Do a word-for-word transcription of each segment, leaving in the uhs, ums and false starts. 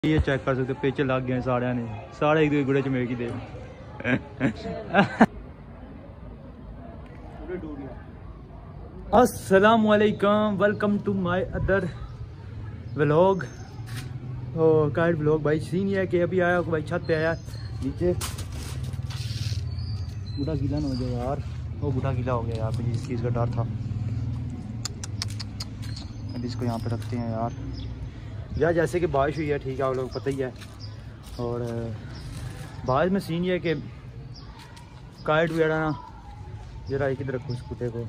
ये चेक कर सकते पेचे लग गए सारे ने सारे एक गुड़े च मेरी दे अस्सलाम वालेकुम, welcome to my other vlog. Kite vlog भाई सीन ये है कि अभी आया भाई छत पे आया नीचे बूढ़ा गीला ना हो जाए यार, वो बूढ़ा गीला हो गया यार, मुझे इस चीज़ का डर था। अब इसको यहाँ पे रखते हैं यार यार जैसे कि बारिश हुई है, ठीक है आप लोग पता ही है। और बारिश में सीन ये है कि काइट वगैरह ना जरा एक इधर रखो इस कुत्ते को,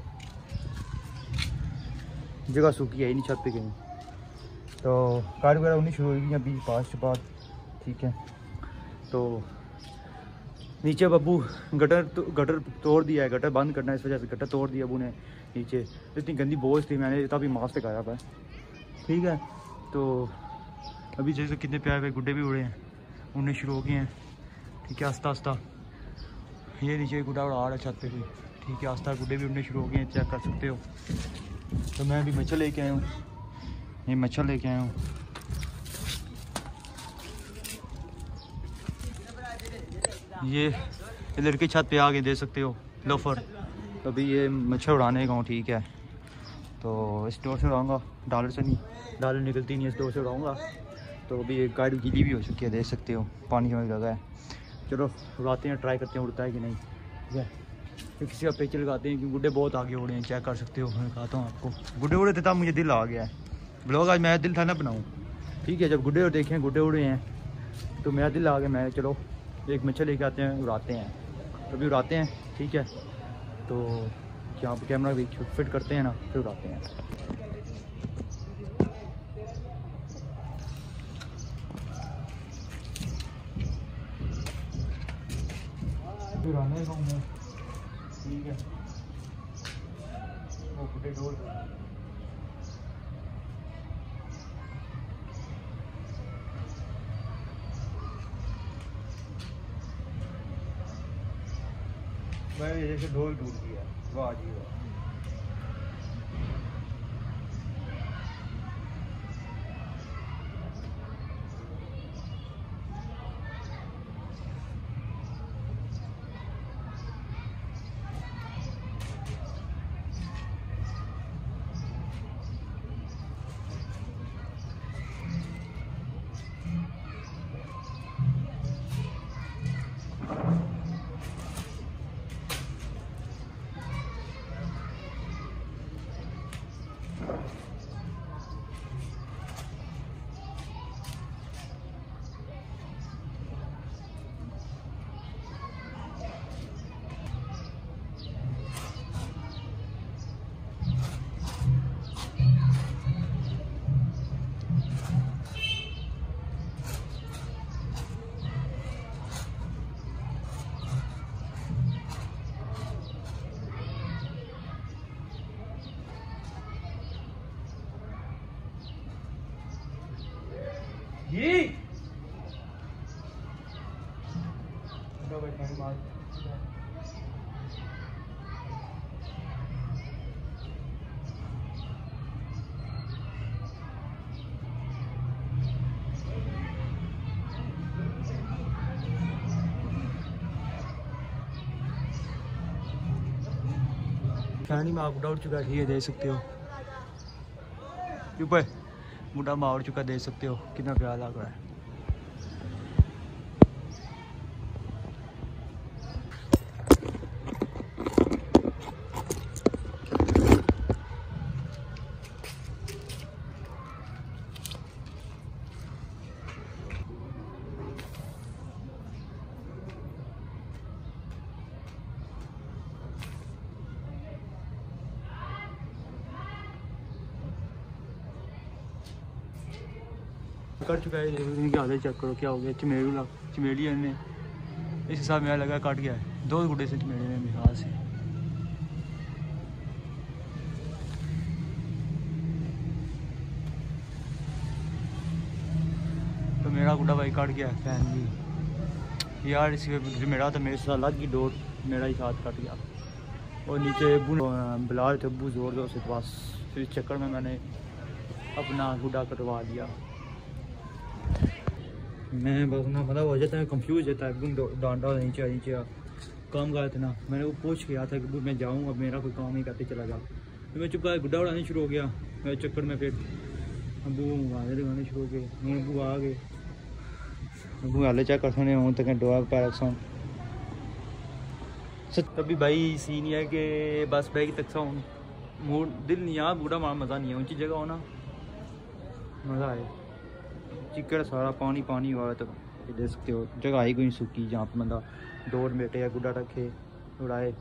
जगह सूखी है नहीं छत पे कहीं, तो काइट वगैरह उन्हीं शुरू हुई बीस पाँच के बाद, ठीक है। तो नीचे बब्बू गटर तो, गटर तोड़ दिया है, गटर बंद करना है, इस वजह से गटर तोड़ दिया अबू ने नीचे। इतनी गंदी बोझ थी, मैंने तभी मास्क लगाया था, ठीक है। तो अभी जैसे कितने प्यारे प्यारे गुड्डे भी उड़े हैं, उड़ने शुरू हो गए हैं, ठीक है आस्ता आस्ता। ये नीचे गुड्डा उड़ा रहा है छत पे भी, ठीक है आस्ता गुड्डे भी उड़ने शुरू हो गए हैं, चेक कर सकते हो। तो मैं अभी मच्छर लेके आया हूँ, ये मच्छर लेके आया हूँ। ये इधर की छत पे आगे दे सकते हो लोफर। अभी ये मच्छर उड़ाने का हूँ, ठीक है। तो इस डोर से उड़ाऊँगा, डॉलर से नहीं, डॉलर निकलती नहीं है, इस डोर से उड़ाऊँगा। तो अभी ये गाइड गीली भी हो चुकी है, देख सकते हो पानी हमें लगा है। चलो उड़ाते हैं, ट्राई करते हैं उड़ता है कि नहीं, ठीक है। फिर किसी का पेच लगाते हैं, क्योंकि गुड्डे बहुत आगे उड़े हैं, चेक कर सकते हो। मैं कहता हूँ आपको गुड्डे उड़े थे तब मुझे दिल आ गया है, ब्लॉग आज मेरा दिल था ना बनाऊँ, ठीक है। जब गुड्डे देखें गुड्डे उड़े हैं तो मेरा दिल आ गया, मैं चलो एक मच्छर लेके आते हैं, उड़ाते हैं। तो अभी उड़ाते हैं, ठीक है। तो यहाँ पर कैमरा भी फिट करते हैं ना, फिर उड़ाते हैं। उड़ाने का हूँ, ठीक है। वो गुड्डे डोल मैं जैसे ढोल टूट गया, वाह जी वाह। ये पानी में बुढ़ा उड़ चुका है, ठीक है, देख सकते हो। ऊपर बुढ़ा माँ उड़ चुका, देख सकते हो कितना प्यारा लग रहा है। कर चुका है, इनके आधे चेक करो क्या हो गया। चमेली चमेली ने इस हिसाब मेरा लगा काट गया है, दो गुड्डे से चमेली ने भी हाथ से। तो मेरा गुड्डा भाई काट गया है फैमिली यार, इसी मेरा तो मेरे साथ अलग की डोर मेरा ही साथ काट गया। और नीचे अबू बुला रहे थे अबू ज़ोर ज़ोर से, बस फिर इस चक्कर में मैंने अपना गुड्डा कटवा लिया। मैं बस ना मतलब हो जाता है, कंफ्यूज जाता है एकदम, डांटा नीचे नीचे काम का इतना। मैंने वो पूछ के आया था कि मैं जाऊँ, अब मेरा कोई काम नहीं करते चला गया। तो मैं चुप गुड्डा उड़ाने शुरू हो गया मेरे चक्कर में। फिर अबू गाने लगाने शुरू हो गए, हूँ अबू आ गए, अबू हाले चेक कर सुने हूँ तक डोआ पैर सुन तभी भाई सीन है कि बस बैग तक सा मूड दिल नहीं आ बूढ़ा मार मज़ा नहीं है। ऊँची जगह हो ना मज़ा आए, चिकड़ सारा पानी पानी हुआ तो देख सकते हो। जगह आई कोई सूखी जहाँ पर बंदा दौड़ बैठे या गुड्डा रखे उड़ाए।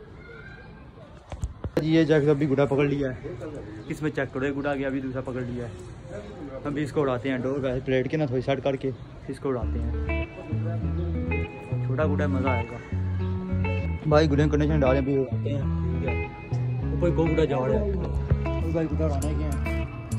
ये जगह अभी गुड्डा पकड़ लिया है, इसमें चेक करो गुड्डा गया, अभी दूसरा पकड़ लिया है। अभी इसको उड़ाते हैं डोर वैसे प्लेट के ना थोड़ी साइड करके इसको उड़ाते हैं। छोटा गुड्डा मज़ा आएगा भाई। गुड्डे कंडीशन डालें भी उड़ाते हैं, ठीक है। ऊपर को गुड्डा जा रहा है भाई, गुड्डा उड़ाने के हैं।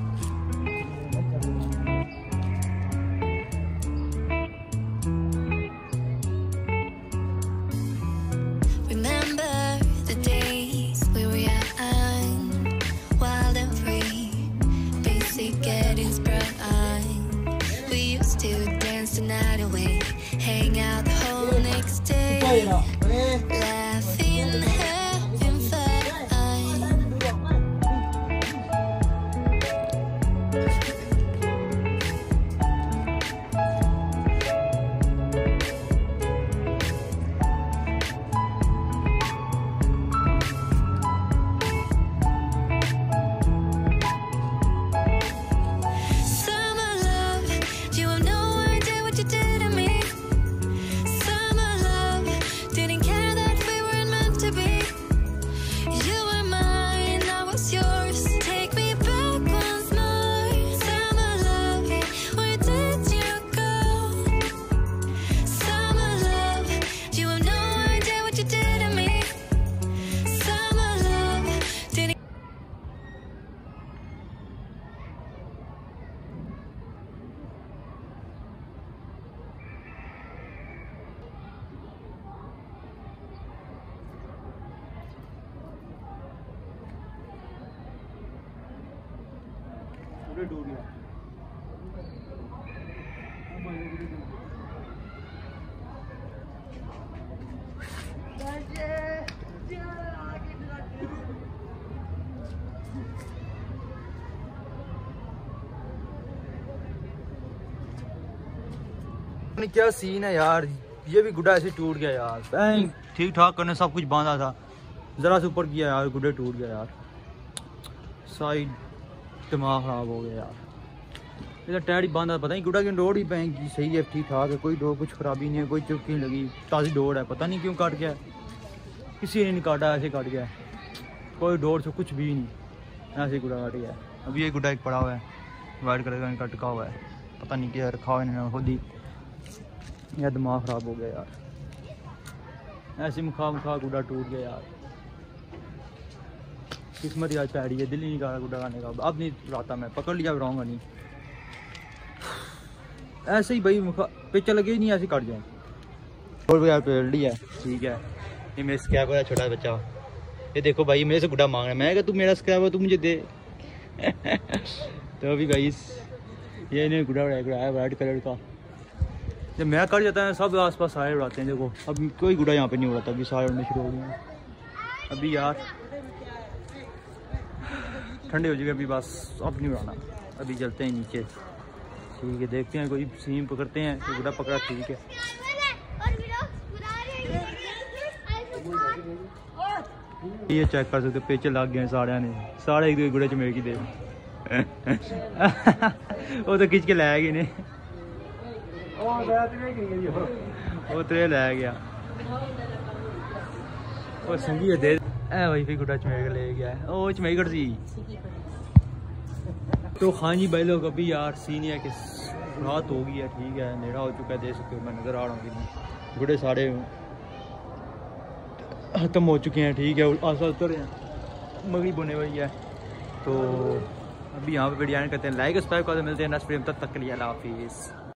क्या सीन है यार, ये भी गुड्डा ऐसे टूट गया यार। ठीक ठाक करने सब कुछ बांधा था, जरा से ऊपर किया यार, गुड्डे टूट गया यार। साइड दिमाग खराब हो गया यार। इधर टायर ही बांधा, पता नहीं गुड्डा की डोर ही पैंगी सही है, ठीक ठाक है, कोई डोर कुछ खराबी नहीं है, कोई चुपकी नहीं लगी, ताज़ी डोर है। पता नहीं क्यों काट गया, किसी ने नहीं काटा, ऐसे काट गया, कोई डोर से कुछ भी नहीं, ऐसे गुड्डा काट गया। अभी ये गुड्डा एक पड़ा हुआ है वाइट कलर का, इनका टिका हुआ है, पता नहीं क्या रखा हुआ इन्होंने खुद ही। यार दिमाग ख़राब हो गया यार, ऐसे मुखा मुखा गुड्डा टूट गया यार। किस्मत यार पैड़ी है, दिल ही नहीं करा गुड्डा खाने का। अब नहीं उड़ाता मैं, पकड़ लिया उड़ाऊंगा नहीं ऐसे ही भाई, मुखा पिक्चर लगे ही नहीं, ऐसे काट जाए। और यार पेड़ लिया ठीक है। ये मेरे स्क्रैप है, छोटा बच्चा, ये देखो भाई मेरे से गुड्डा मांग रहा है। मैं क्या तू मेरा स्क्रैप है, तू मुझे दे। तो अभी भाई ये इन्हें गुड्डा उड़ाया वाइट कलर का। जब मैं कर जाता है सब आसपास सारे उड़ाते हैं। देखो अब कोई गुड्डा यहाँ पे नहीं उड़ाता, अभी सारे उड़ने शुरू हो गए हैं। अभी यार ठंडे हो जाएगा, अभी बस अब नहीं उड़ाना, अभी चलते हैं नीचे, ठीक है। देखते हैं कोई सीम पकड़ते हैं, तो गुड्डा पकड़ा ठीक है। ये चेक कर सकते, पेचे लग गए सारे ने, सारे एक दो गुड्डे च मेरे की दे। वो तो खिंच के लै गए ने, वो तो लै गया, वो संगी दे ए भाई, फिर गुड्डा चमेड़ ले गया, ओ चमेड़ सी। तो हाँ जी भाई लोग, अभी यार सीन है कि रात हो गई है, ठीक है, अंधेरा हो चुका है, देख सकते हो मैं नज़र आ रहा हूँ कि गुड्डे सारे खत्म हो चुके हैं, ठीक है, आसपास उतर रहे हैं, मगरिब होने वाली है। तो अभी यहाँ पे वीडियो करते हैं, लाइक सब्सक्राइब कर, मिलते हैं नेक्स्ट वीडियो, तब तक के लिए अल्लाह हाफिज़।